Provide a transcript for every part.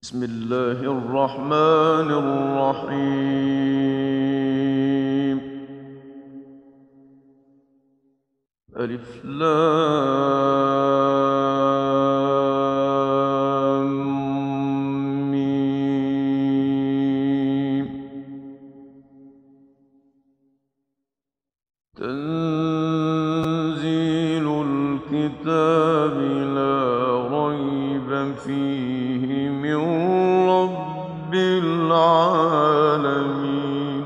بسم الله الرحمن الرحيم. ألف لام ميم. تنزيل الكتاب لا ريب فيه من رب العالمين.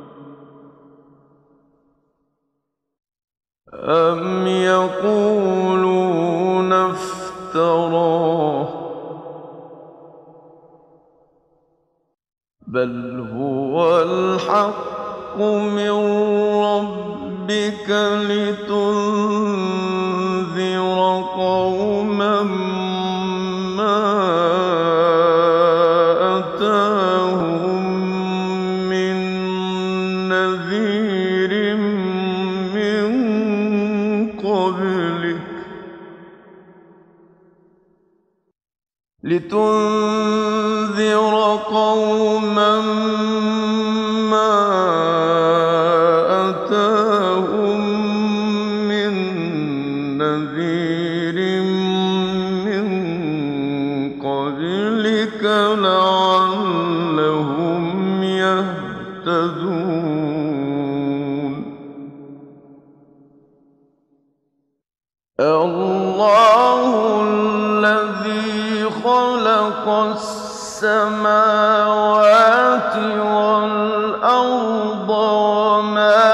أم يقولون افتراه بل هو الحق من ربك لتنذر قوما ما أتاهم من نذير من قبلك لتنذر قوما ما أتاهم من نذير من قبلك لعلهم يهتدون. الله الذي خلق السماوات والأرض وما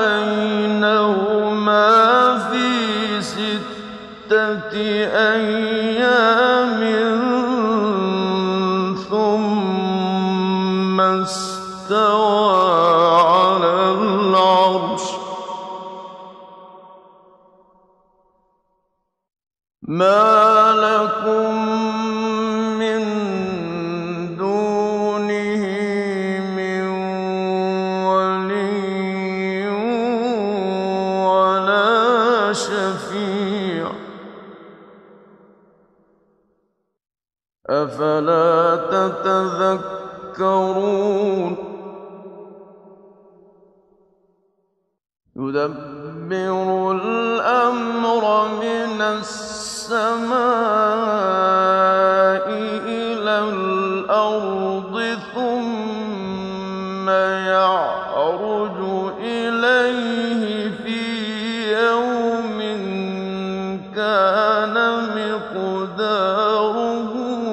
بينهما في 6 أيام ثم استوى على العرش. ما لكم من دونه من ولي ولا شفيع أفلا تتذكرون. يدبر الأمر من السماء إلى الأرض ثم يعرج إليه في يوم كان مقداره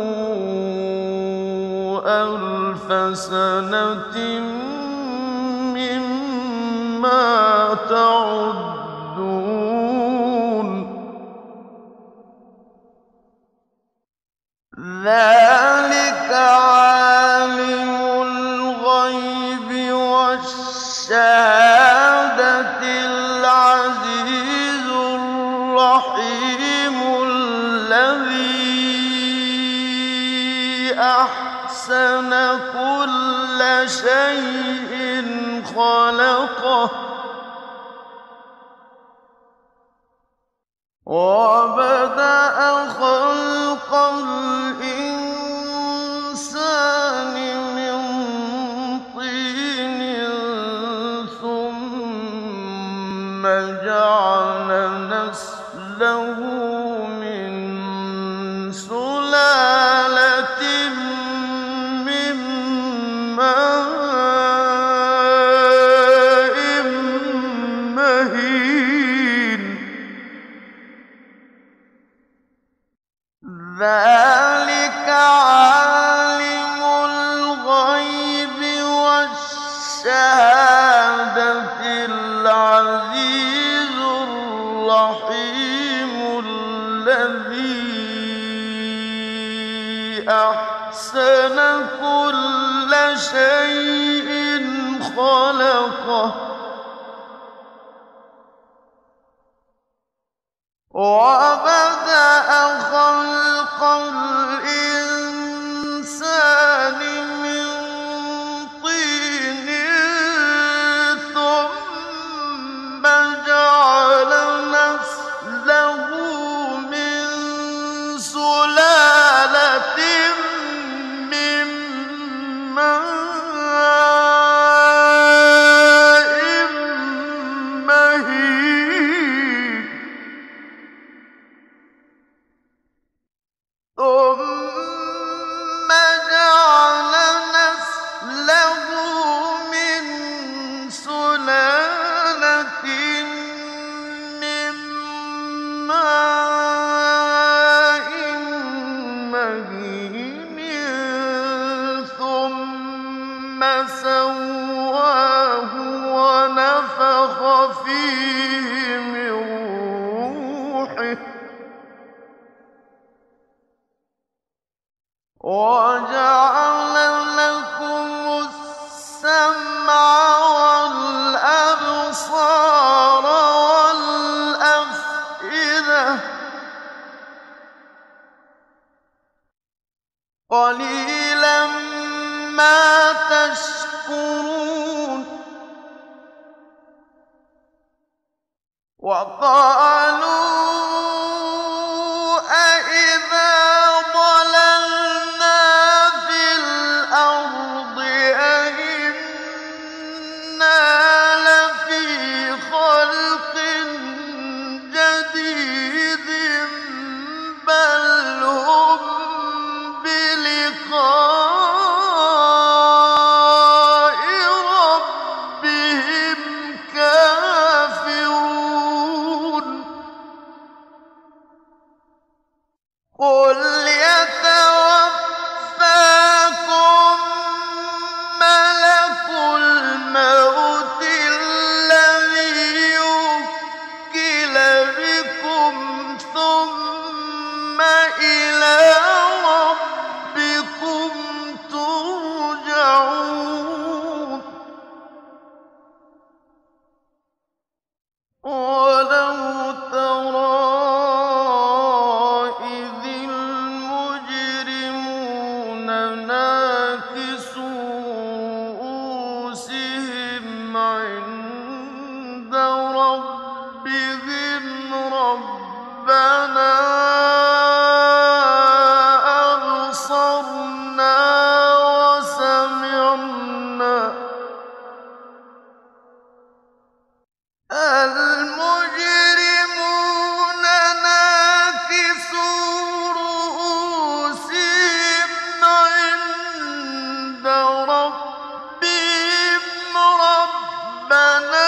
1000 سنة مما تعدون. ذلك عالم الغيب والشهادة العزيز الرحيم الذي أحسن كل شيء خلقه وبدأ خلق الإنسان من طين ثم جعل نسله من سلالة من ماء مهين. ذلك عالم الغيب والشهادة العزيز الرحيم الذي أحسن كل شيء خلقه وبدأ خلق الإنسان من طين ثم جعل نسله من سلالة ثُمَّ سَوَّاهُ وَنَفَخَ فِيهِ مِن رُّوحِهِ وَجَعَلَ لَكُمُ السَّمْعَ وَالْأَبْصَارَ وَالْأَفْئِدَةَ ۚ قَلِيلًا مَّا تَشْكُرُونَ وَقَالُوا أَإِذَا ضَلَلْنَا فِي الْأَرْضِ أَإِنَّا لَفِي خَلْقٍ جَدِيدٍ بَلْ هُم بِلِقَاءِ رَبِّهِمْ كَافِرُونَ قُلْ يَتَوَفَّاكُم مَّلَكُ الْمَوْتِ الَّذِي وُكِّلَ بِكُمْ ثُمَّ إِلَىٰ رَبِّكُمْ تُرْجَعُونَ وَلَوْ تَرَىٰ إِذِ الْمُجْرِمُونَ نَاكِسُو رُءُوسِهِمْ عِندَ رَبِّهِمْ رَبَّنَا أَبْصَرْنَا وَسَمِعْنَا الْمُجْرِمُونَ نَاكِسُو رُءُوسِهِمْ عِندَ رَبِّهِمْ رَبَّنَا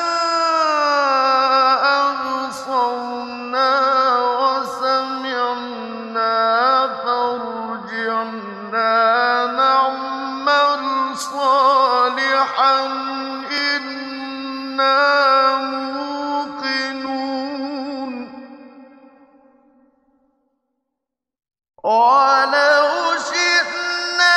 أَبْصَرْنَا وَسَمِعْنَا فَارْجِعْنَا نَعْمَلْ صَالِحًا إِنَّا مُوقِنُونَ وَلَوْ شِئْنَا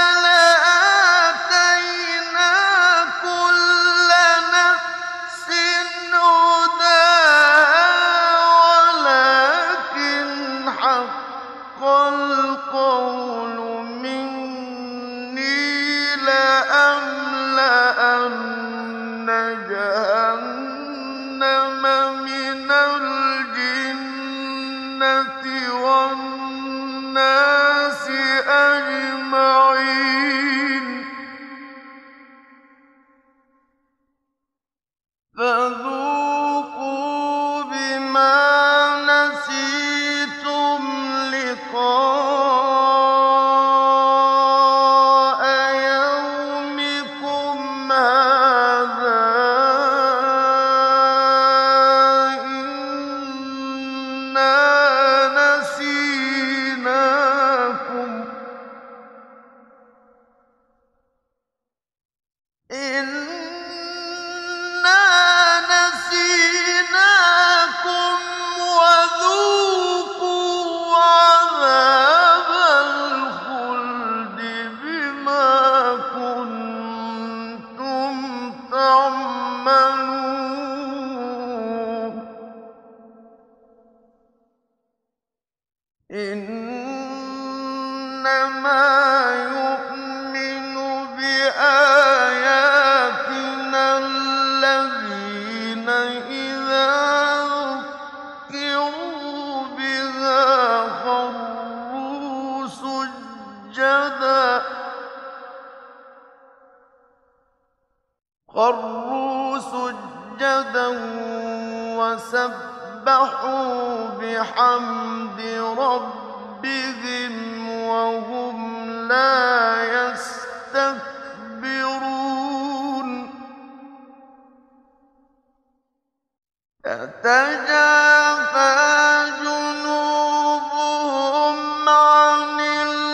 لَآتَيْنَا كُلَّ نَفْسٍ هُدَاهَا وَلَٰكِنْ حَقَّ الْقَوْلُ مِنِّي لَأَمْلَأَنَّ جَهَنَّمَ مِنَ الْجِنَّةِ وَالنَّاسِ أَجْمَعِينَ فَذُوقُوا بِمَا نَسِيتُمْ لِقَاءَ يَوْمِكُمْ هَٰذَا إِنَّا نَسِينَاكُمْ وَذُوقُوا عَذَابَ الْخُلْدِ بِمَا كُنتُمْ تَعْمَلُونَ إِنَّمَا يُؤْمِنُ بِآيَاتِنَا الَّذِينَ إِذَا ذُكِّرُوا بِهَا خَرُّوا سُجَّدًا وَسَبَّحُوا بِحَمْدِ رَبِّهِمْ وَهُمْ لَا يَسْتَكْبِرُونَ تَتَجَافَىٰ جُنُوبُهُمْ عَنِ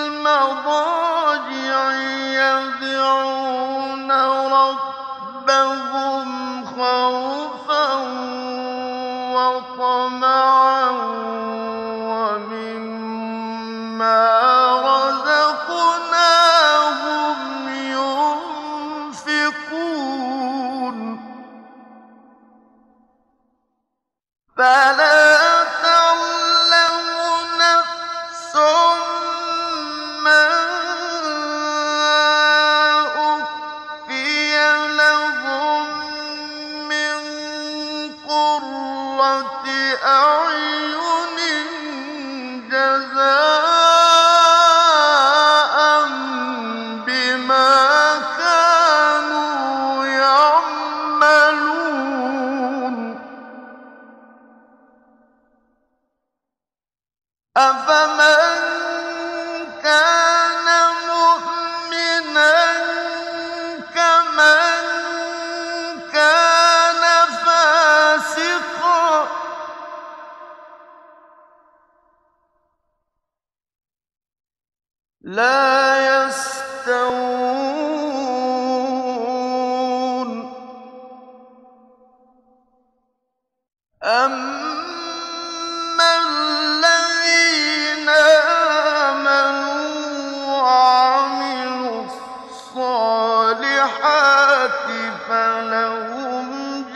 لَا يَسْتَوُونَ أَمَّا الَّذِينَ آمَنُوا وَعَمِلُوا الصَّالِحَاتِ فَلَهُمْ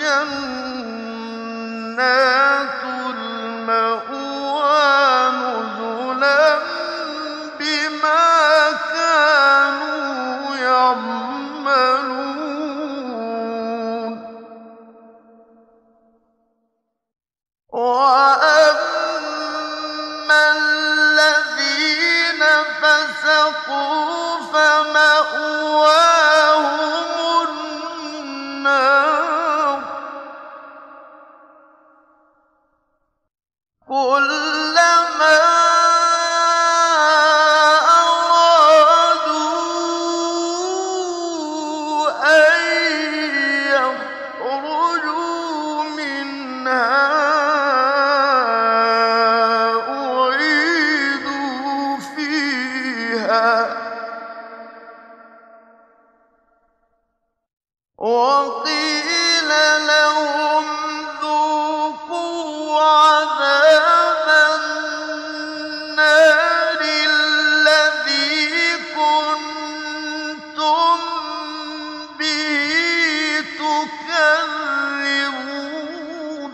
جَنَّاتُ الْمَأْوَىٰ نُزُلًا بِمَا كَانُوا يَعْمَلُونَ وَأَمَّا الَّذِينَ فَسَقُوا فَمَأْوَاهُمُ النَّارُ كُلَّمَا أَرَادُوا أَن يَخْرُجُوا مِنْهَا أُعِيدُوا فِيهَا وَقِيلَ لَهُمْ ذُوقُوا عَذَابَ النَّارِ الَّذِي كُنتُم بِهِ تُكَذِّبُونَ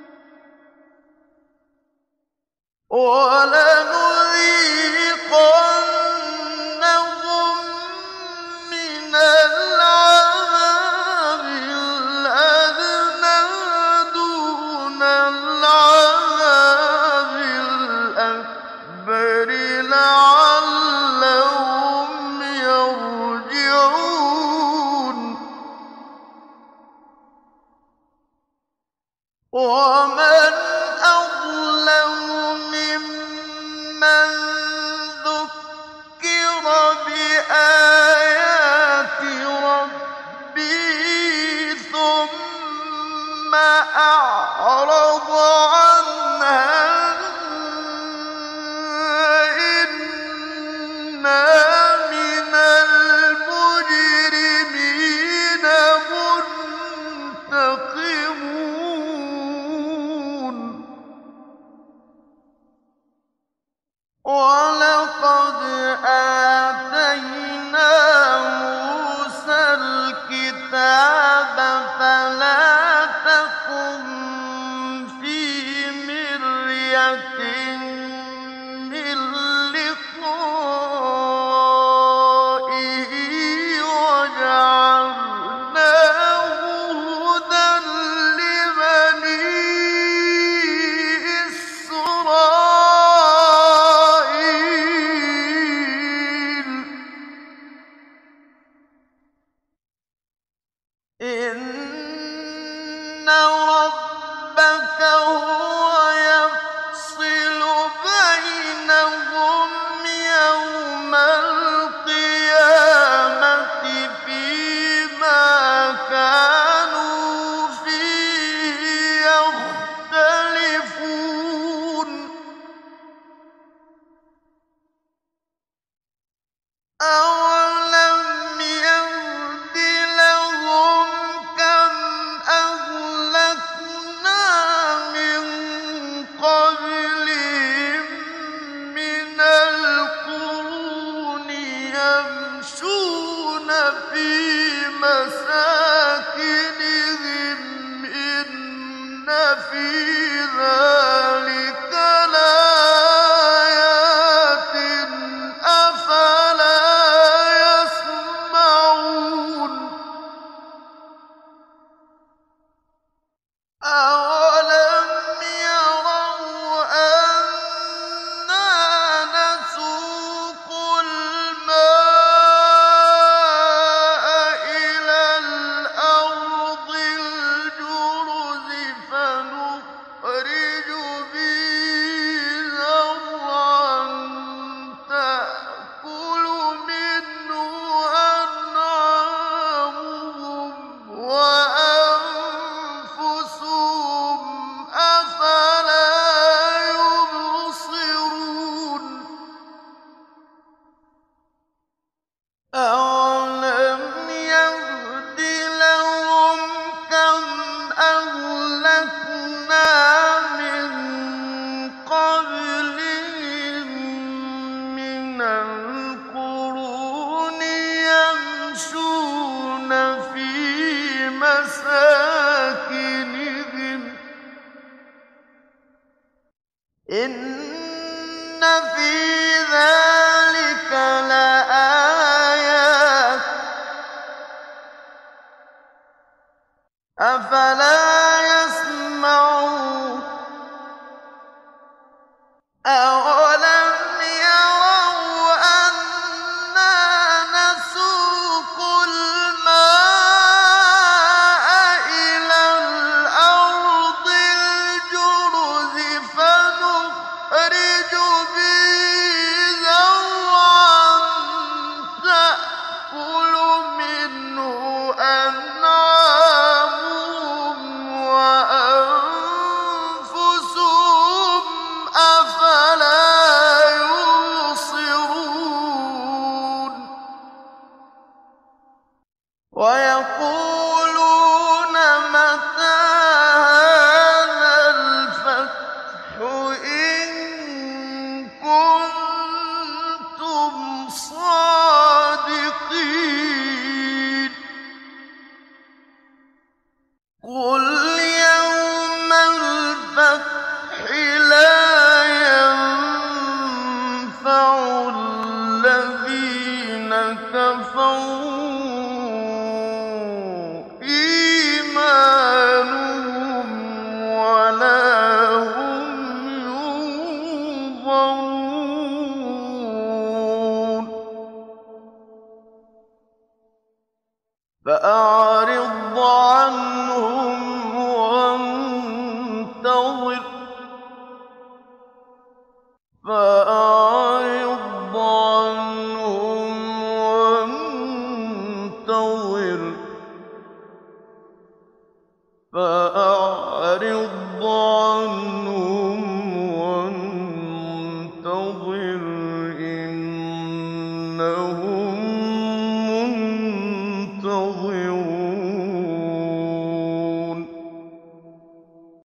وَلَنُذِيقَنَّهُم مِّنَ الْعَذَابِ الْأَدْنَىٰ دُونَ الْعَذَابِ الْأَكْبَرِ لَعَلَّهُمْ يَرْجِعُونَ وَمَنْ أَظْلَمُ مِمَّن ذُكِّرَ بِآيَاتِ رَبِّهِ ثُمَّ أَعْرَضَ عَنْهَا إِنَّا مِنَ الْمُجْرِمِينَ مُنتَقِمُونَ وَلَقَدْ آتَيْنَا مُوسَى الْكِتَابَ فَلَا تَكُن فِي مِرْيَةٍ مِّن لِّقَائِهِ وَجَعَلْنَاهُ هُدًى لِّبَنِي إِسْرَائِيلَ إِنَّ رَبَّكَ هُوَ يَفْصِلُ بَيْنَهُمْ يَوْمَ الْقِيَامَةِ فِيمَا كَانُوا فِيهِ يَخْتَلِفُونَ أَوَلَمْ يَهْدِ لَهُمْ كَمْ أَهْلَكْنَا مِن قَبْلِهِم مِّنَ الْقُرُونِ يَمْشُونَ فِي مَسَاكِنِهِمْ إِنَّ فِي ذَٰلِكَ لَآيَاتٍ ۖ أَفَلَا يَسْمَعُونَ أَوَلَمْ يَرَوْا أَنَّا نَسُوقُ الْمَاءَ إِلَى الْأَرْضِ الْجُرُزِ فَنُخْرِجُ ويقولون متى هذا الفتح إن كنتم صادقين قل يوم الفتح لا ينفع الذين كفروا إيمانهم ولا هم ينظرون فأعرض عنهم وانتظر فأعرض عنهم وانتظر